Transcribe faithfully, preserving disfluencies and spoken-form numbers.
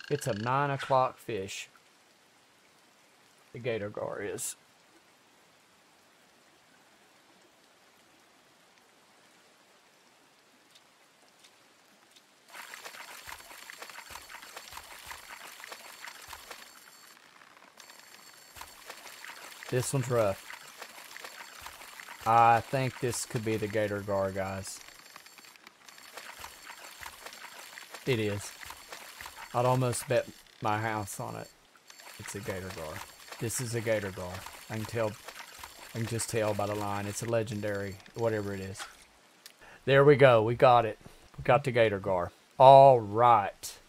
It's a nine o'clock fish. The gator gar is. This one's rough. I think this could be the gator gar, guys. It is. I'd almost bet my house on it. It's a gator gar. This is a gator gar. I can tell. I can just tell by the line. It's a legendary, whatever it is. There we go. We got it. We got the gator gar. All right.